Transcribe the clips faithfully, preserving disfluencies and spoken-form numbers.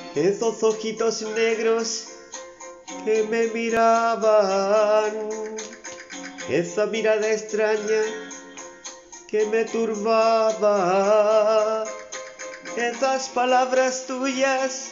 esos ojitos negros que me miraban, esa mirada extraña que me turbaba, esas palabras tuyas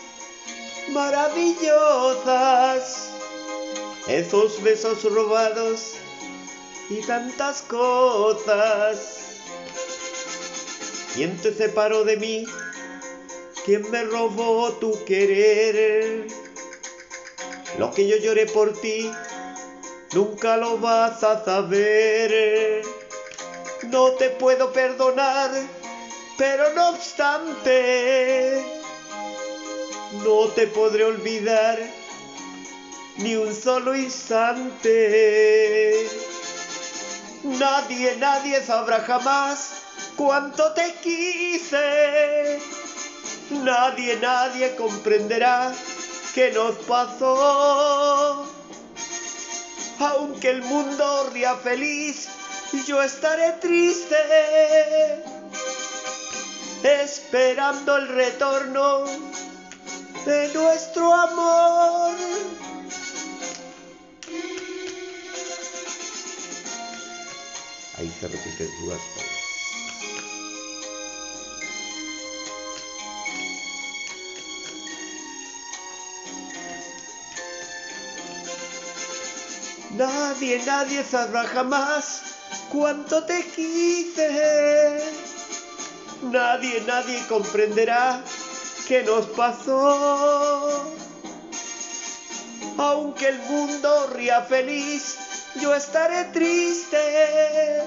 maravillosas, esos besos robados y tantas cosas. ¿Quién te separó de mí? ¿Quién me robó tu querer? Lo que yo lloré por ti, nunca lo vas a saber. No te puedo perdonar, pero no obstante, no te podré olvidar ni un solo instante. Nadie, nadie sabrá jamás cuánto te quise. Nadie, nadie comprenderá qué nos pasó. Aunque el mundo ría feliz, yo estaré triste, esperando el retorno de nuestro amor. Ahí se repiten dudas palabras. Nadie, nadie sabrá jamás cuánto te quise. Nadie, nadie comprenderá qué nos pasó. Aunque el mundo ría feliz, yo estaré triste,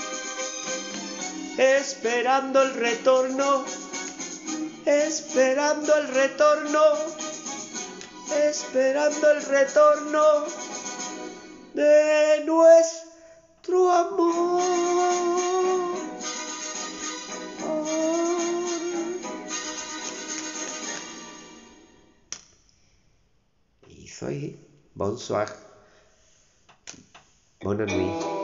esperando el retorno, esperando el retorno, esperando el retorno de nuestro amor. Y soy bonsoir, bonne nuit.